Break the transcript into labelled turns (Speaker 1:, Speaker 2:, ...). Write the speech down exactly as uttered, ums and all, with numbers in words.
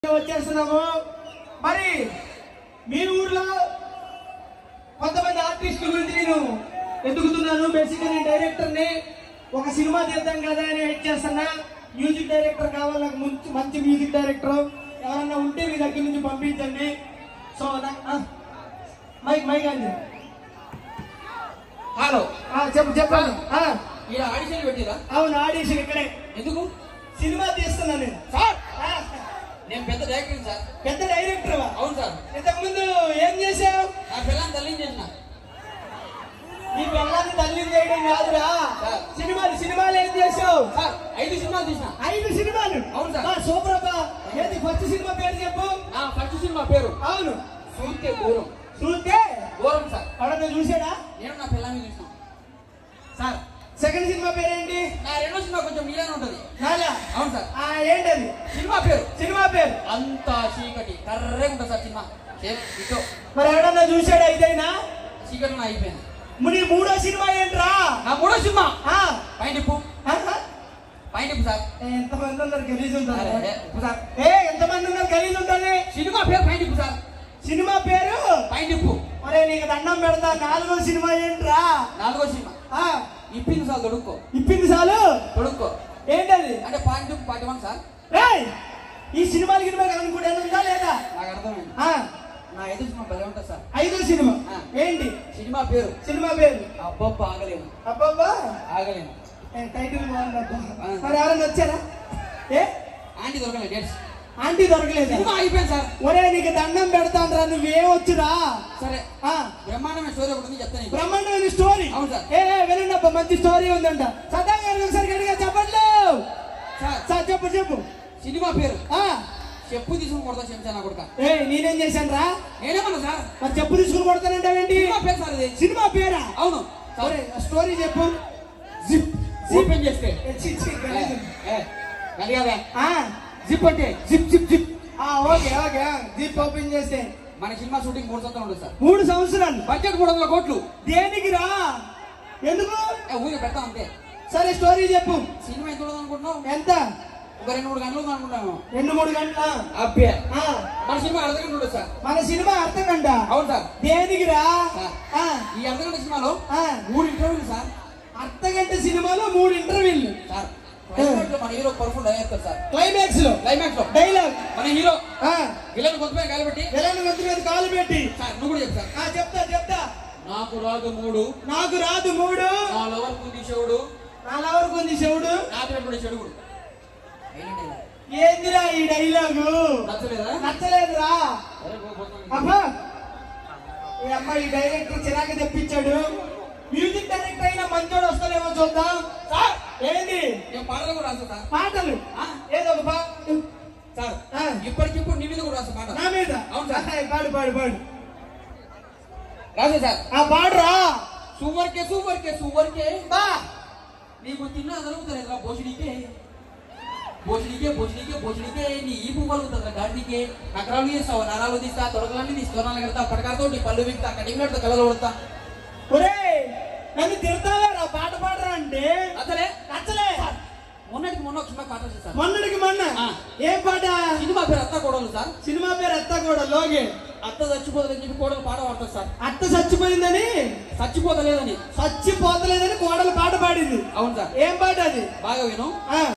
Speaker 1: వచ్చేస్తున్నాము. మరి మీ ఊర్లో కొంతమంది ఆర్టిస్టుల గురించి నేను ఎదుగుతున్నాను. బేసిక్గా నేను డైరెక్టర్ని, ఒక సినిమా తీద్దాం కదా అని వెయిట్ చేస్తున్నా. మ్యూజిక్ డైరెక్టర్ కావాలి నాకు, మంచి మంచి మ్యూజిక్ డైరెక్టర్ ఎవరన్నా ఉంటే మీ దగ్గర నుంచి పంపించండి. సో మైక్ మైక్ అండి.
Speaker 2: హలో
Speaker 1: చెప్పు చెప్పండి.
Speaker 2: ఆడిషన్ పెట్టిరా?
Speaker 1: అవును, ఆడిషన్ ఇక్కడే.
Speaker 2: ఎందుకు?
Speaker 1: సినిమా తీస్తున్నా నేను.
Speaker 2: సార్ నేను పెద్ద డైరెక్టర్ సార్.
Speaker 1: పెద్ద డైరెక్టర్?
Speaker 2: అవును సార్.
Speaker 1: ఇంతకు ముందు ఏం చేసావు?
Speaker 2: నా పిల్లల్ని తల్లిని చేసిన.
Speaker 1: నీ పిల్లల్ని తల్లిని చేయడం కాదురా, సినిమాలు సినిమాలు ఏం చేసావు?
Speaker 2: సార్ ఐదు సినిమాలు తీసిన.
Speaker 1: ఐదు సినిమాలు?
Speaker 2: అవును సార్.
Speaker 1: సూపర్ అబ్బా. ఏది ఫస్ట్ సినిమా పేరు చెప్పు.
Speaker 2: నా ఫస్ట్ సినిమా పేరు
Speaker 1: అవును
Speaker 2: చూస్తే దూరం.
Speaker 1: చూస్తే
Speaker 2: దూరం సార్.
Speaker 1: ఎవడన్నా చూసాడా?
Speaker 2: నేను నా పిల్లల్ని చూసిన
Speaker 1: సార్. సెకండ్ సినిమా పేరేంటి?
Speaker 2: నా రెండో సినిమా కొంచెం నీళ్ళనే ఉంటది. అవును సార్.
Speaker 1: ఏంటది
Speaker 2: సినిమా పేరు?
Speaker 1: సినిమా పేరు
Speaker 2: అంతా చీకటి కర్రే ఉంటుంది సార్ సినిమా.
Speaker 1: మరి ఎవడన్నా చూసాడా? ఇదైనా
Speaker 2: చీకటి నా అయిపోయింది.
Speaker 1: నీ మూడో సినిమా ఏంట్రా?
Speaker 2: నా మూడో సినిమా పైండిప్పు. పైండిప్పు సార్.
Speaker 1: ఎంతమంది ఉన్నారు గలీజ్ ఉంటారు
Speaker 2: సార్.
Speaker 1: ఏ ఎంతమంది ఉన్నారు గలీజ్ ఉంటుంది?
Speaker 2: సినిమా పేరు పైండిప్పు సార్.
Speaker 1: సినిమా పేరు
Speaker 2: పైండిప్పు.
Speaker 1: మరే నీకు దండం పెడతా. నాలుగో సినిమా ఏంట్రా?
Speaker 2: నాలుగో సినిమా ఇప్పింది సార్. తొడుక్కో.
Speaker 1: ఇప్పింది చాలు
Speaker 2: తొడుక్కో.
Speaker 1: ఏంటది?
Speaker 2: అంటే పాయింట్ పార్టీ వన్ సార్.
Speaker 1: ఈ సినిమాలు గినిమా అనుకుంటే ఉందా లేదా?
Speaker 2: నాకు అర్థమైంది. నా ఐదో సినిమా భలే ఉంటుంది సార్.
Speaker 1: ఐదో సినిమా ఏంటి?
Speaker 2: సినిమా పేరు
Speaker 1: సినిమా పేరు
Speaker 2: అబ్బబ్బా ఆగలేము.
Speaker 1: అబ్బబ్బా
Speaker 2: ఆగలేము.
Speaker 1: టైటిల్ బాగుంది. మరి ఎవరైనా వచ్చారా? ఏ
Speaker 2: ఆంటీ దొరకలేదు. డేట్స్
Speaker 1: ఆంటీ దొరకలేదు.
Speaker 2: సినిమా అయిపోయింది సార్.
Speaker 1: ఒరే నీకు దండం పెడతాండ్రా, నువ్వేం వచ్చురా?
Speaker 2: సరే బ్రహ్మాండమైన స్టోరీ ఒకటి ఉంది చెప్తాను.
Speaker 1: బ్రహ్మాండమైన స్టోరీ?
Speaker 2: అవును సార్.
Speaker 1: ఏ వినండి అబ్బా, మంచి స్టోరీ ఉందంట. సదా గారు ఒకసారి గట్టిగా చెప్పండి సార్. చెప్పు చెప్పు.
Speaker 2: సినిమా పేరు చెప్పు తీసుకుని కొడతా చెంచాను కొడుక.
Speaker 1: ఏ నేనేం చేశాను రా?
Speaker 2: నేనేమన్నా సార్?
Speaker 1: మరి చెప్పు తీసుకుని కొడతానంటావేంటి?
Speaker 2: సినిమా పేరు సార్ ఇది.
Speaker 1: సినిమా పేరా?
Speaker 2: అవును.
Speaker 1: స్టోరీ చెప్పు.
Speaker 2: జిప్ ఓపెన్ చేస్తే జిప్ అంటే zip zip zip.
Speaker 1: Okay okay. Zip open చేస్తే
Speaker 2: మన సినిమా షూటింగ్ మూడు సంవత్సరాలు ఉంటుంది సార్.
Speaker 1: మూడు సంవత్సరాలు
Speaker 2: బడ్జెట్ మూడు వందల కోట్లు.
Speaker 1: దేనికి రా? ఎందుకు?
Speaker 2: ఊరికి పెడతాం అంతే.
Speaker 1: సరే స్టోరీ చెప్పు.
Speaker 2: సినిమా ఎంత ఉండదు అనుకుంటున్నావు?
Speaker 1: ఎంత?
Speaker 2: ఒక రెండు మూడు గంటలు అనుకుంటాను.
Speaker 1: రెండు మూడు గంటల
Speaker 2: అబ్బే మన సినిమా అర్ధగంట ఉంటుంది సార్.
Speaker 1: మన సినిమా అర్ధగంట?
Speaker 2: అవును సార్.
Speaker 1: దేనికి రా?
Speaker 2: ఈ అర్ధగంట సినిమాలో మూడు ఇంటర్వ్యూలు సార్.
Speaker 1: అర్ధగంట సినిమాలో మూడు ఇంటర్వ్యూలు
Speaker 2: సార్. క్లైమాక్స్ లో మన hero powerful director sir.
Speaker 1: Climax లో
Speaker 2: క్లైమాక్స్ లో
Speaker 1: డైలాగ్
Speaker 2: మన హీరో విలన్ గొంతు మీద కాలు పెట్టి
Speaker 1: విలన్ గొంతు మీద కాలు పెట్టి
Speaker 2: సార్ నువ్వు కూడా చెప్తా.
Speaker 1: చెప్తా చెప్తా.
Speaker 2: నాకు రాదు మూడు, నాకు
Speaker 1: రాదు మూడు,
Speaker 2: నా లవర్ కుంది శివుడు,
Speaker 1: నా లవర్ కుంది శివుడు,
Speaker 2: నాకు చెడుగుడు.
Speaker 1: ఏందిరా ఈ డైలాగు?
Speaker 2: నచ్చలేదా?
Speaker 1: నచ్చలేదురా. అబ్బా ఈ అమ్మాయి డైరెక్టర్ చిరాకు తెప్పించాడు. మ్యూజిక్ డైరెక్టర్ అయినా మంచోడు వస్తాడేమో చూద్దాం. సార్ ఏంది?
Speaker 2: నేను పాటలు కూడా రాస్తా సార్.
Speaker 1: పాటలు? ఏదో ఒక పా
Speaker 2: సార్. ఇప్పటికిప్పుడు నీ మీద కూడా రాస్తా పాట.
Speaker 1: నా మీద?
Speaker 2: అవును సార్.
Speaker 1: పాడు పాడు పాడు.
Speaker 2: రాసే సార్.
Speaker 1: ఆ పాడురా.
Speaker 2: సూవర్కే సూవర్కే సూవర్కే బా నీకు తిన్నా జరుగుతుంది భోజనికే భోజనికే భోజనికే భోజనికే నీ ఈ పువ్వులు ఉంటుంది గాడికే. నకరాలు తీస్తావు, నరాలు తీస్తా, తొడకలన్నీ తీస్తా, కడతా, పడకాలతో నీ పళ్ళు విక్తా, కటింగ్ కళ్ళలో కొడతా.
Speaker 1: ఒరే నన్ను తిడతావారా పాట పాడరా అంటే?
Speaker 2: నచ్చలే
Speaker 1: నచ్చలే.
Speaker 2: మొన్నటికి మొన్న ఒక సినిమా పాట సార్.
Speaker 1: మొన్నటికి మొన్న ఏం పాట?
Speaker 2: సినిమా పేరు అత్త కోడలు సార్.
Speaker 1: సినిమా పేరు అత్త కోడలు. ఓకే.
Speaker 2: అత్త చచ్చిపోతుందని చెప్పి కోడలు పాట పాడుతుంది సార్.
Speaker 1: అత్త చచ్చిపోయిందని?
Speaker 2: చచ్చిపోతలేదని.
Speaker 1: చచ్చిపోతలేదని కోడలు పాట పాడింది.
Speaker 2: అవును సార్.
Speaker 1: ఏం పాట అది?
Speaker 2: బాగా విను.